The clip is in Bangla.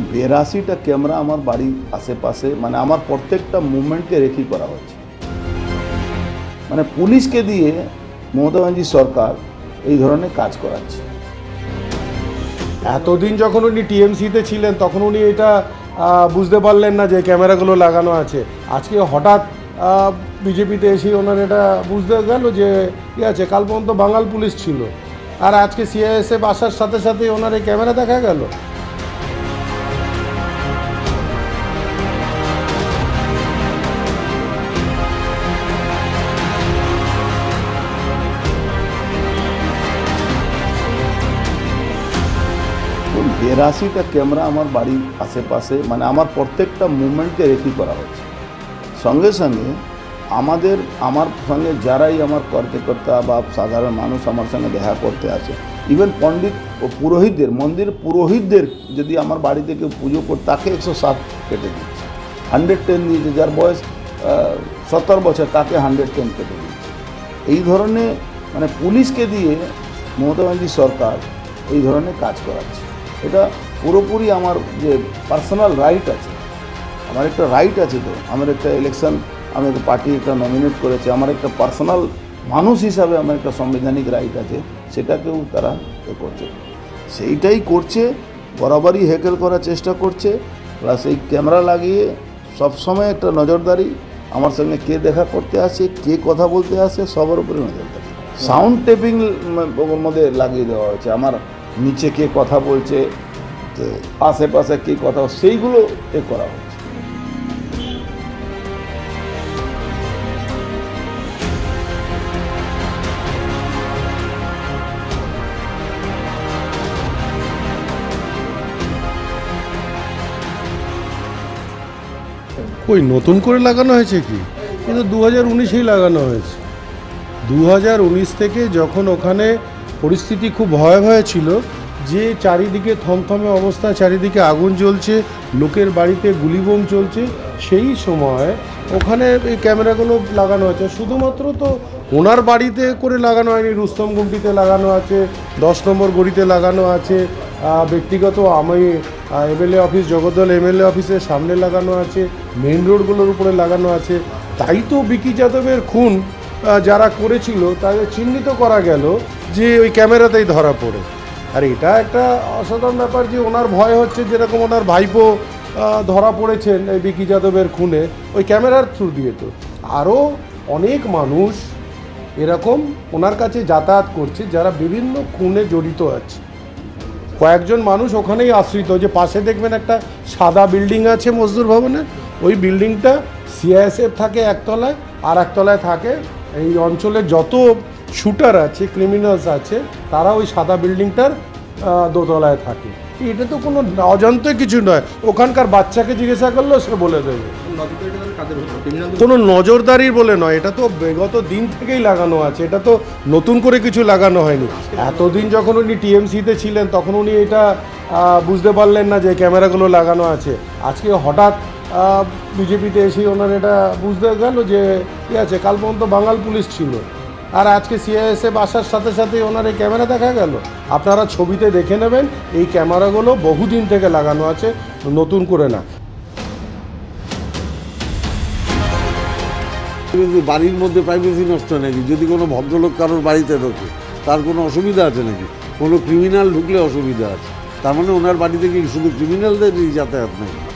82টা ক্যামেরা আমার বাড়ির আশেপাশে, মানে আমার প্রত্যেকটা মুভমেন্টকে রেখি করা হচ্ছে। মানে পুলিশকে দিয়ে মমতা ব্যানার্জি সরকার এই ধরনের কাজ করাচ্ছে। এতদিন যখন উনি টিএমসিতে ছিলেন তখন উনি এটা বুঝতে পারলেন না যে ক্যামেরাগুলো লাগানো আছে। আজকে হঠাৎ বিজেপিতে এসে ওনার এটা বুঝতে গেল যে কী আছে, কাল পর্যন্ত বাঙাল পুলিশ ছিল, আর আজকে সিআইএসএফ আসার সাথে সাথে ওনার এই ক্যামেরা দেখা গেল। তো 82টা ক্যামেরা আমার বাড়ির আশেপাশে, মানে আমার প্রত্যেকটা মুভমেন্টকে রেখি করা হচ্ছে। সঙ্গে সঙ্গে আমার সঙ্গে যারাই আমার কার্যকর্তা বা সাধারণ মানুষ আমার সঙ্গে দেখা করতে আসে, ইভেন পণ্ডিত ও পুরোহিতদের, মন্দির পুরোহিতদের যদি আমার বাড়িতে কেউ পুজো করে তাকে 107 কেটে দিচ্ছে, 110 দিয়েছে। যার বয়স 70 বছর তাকে 110 কেটে দিচ্ছে। এই ধরনের মানে পুলিশকে দিয়ে মমতা ব্যানার্জি সরকার এই ধরনের কাজ করাচ্ছে। এটা পুরোপুরি আমার যে পার্সোনাল রাইট আছে, আমার একটা রাইট আছে, তো আমার একটা ইলেকশন, আমি একটা পার্টি একটা নমিনেট করেছে, আমার একটা পার্সোনাল মানুষ হিসাবে আমার একটা সাংবিধানিক রাইট আছে, সেটাকেও তারা করছে, সেইটাই করছে, বরাবরই হেকেল করার চেষ্টা করছে। প্লাস এই ক্যামেরা লাগিয়ে সবসময় একটা নজরদারি, আমার সঙ্গে কে দেখা করতে আসে, কে কথা বলতে আসে, সবার উপরে নজরদারি। সাউন্ড টেপিং মধ্যে লাগিয়ে দেওয়া হয়েছে, আমার নিচে কে কথা বলছে, আশেপাশে কে কথা, সেইগুলো করা হচ্ছে। ওই নতুন করে লাগানো হয়েছে কি? কিন্তু 2019এই লাগানো হয়েছে। 2019 থেকে যখন ওখানে পরিস্থিতি খুব ভয়াবহ ছিল, যে চারিদিকে থমথমে অবস্থা, চারিদিকে আগুন জ্বলছে, লোকের বাড়িতে গুলি বোম চলছে, সেই সময় ওখানে এই ক্যামেরাগুলো লাগানো হয়েছে। শুধুমাত্র তো ওনার বাড়িতে করে লাগানো হয়নি, রুস্তম গুমটিতে লাগানো আছে, 10 নম্বর গড়িতে লাগানো আছে, ব্যক্তিগত আমি এমএলএ অফিস, জগদ্দল এমএলএ অফিসের সামনে লাগানো আছে, মেইন রোডগুলোর উপরে লাগানো আছে। তাই তো বিকি যাদবের খুন যারা করেছিল তাদের চিহ্নিত করা গেল যে ওই ক্যামেরাতেই ধরা পড়ে। আর এটা একটা অসাধারণ ব্যাপার যে ওনার ভয় হচ্ছে, যেরকম ওনার ভাইপো ধরা পড়েছেন এই বিকি যাদবের খুনে ওই ক্যামেরার থ্রু দিয়ে। তো আরও অনেক মানুষ এরকম ওনার কাছে যাতায়াত করছে যারা বিভিন্ন খুনে জড়িত আছে। কয়েকজন মানুষ ওখানেই আশ্রিত, যে পাশে দেখবেন একটা সাদা বিল্ডিং আছে মজদুর ভবনের, ওই বিল্ডিংটা সিআইএসএফ থাকে একতলায়, আর একতলায় থাকে এই অঞ্চলের যত শুটার আছে, ক্রিমিনালস আছে, তারা ওই সাদা বিল্ডিংটার দোতলায় থাকে। এটা তো কোনো অজান্তে কিছু নয়, ওখানকার বাচ্চাকে জিজ্ঞাসা করলেও সে বলে দেবে। কোনো নজরদারির বলে নয়, এটা তো বিগত দিন থেকেই লাগানো আছে, এটা তো নতুন করে কিছু লাগানো হয়নি। এতদিন যখন উনি টিএমসিতে ছিলেন তখন উনি এটা বুঝতে পারলেন না যে ক্যামেরাগুলো লাগানো আছে। আজকে হঠাৎ বিজেপিতে এসে ওনার এটা বুঝতে গেল যে কী আছে, কাল পর্যন্ত বাঙাল পুলিশ ছিল, আর আজকে সিআইএসএফ আসার সাথে সাথে ওনার এই ক্যামেরা দেখা গেল। আপনারা ছবিতে দেখে নেবেন, এই ক্যামেরাগুলো বহুদিন থেকে লাগানো আছে, নতুন করে না। বাড়ির মধ্যে প্রাইভেসি নষ্ট নাকি? যদি কোনো ভদ্রলোক কারোর বাড়িতে ঢোকে তার কোনো অসুবিধা আছে নাকি? কোনো ক্রিমিনাল ঢুকলে অসুবিধা আছে? তার মানে ওনার বাড়িতে কি শুধু ক্রিমিনালদেরই যাতায়াত নাকি?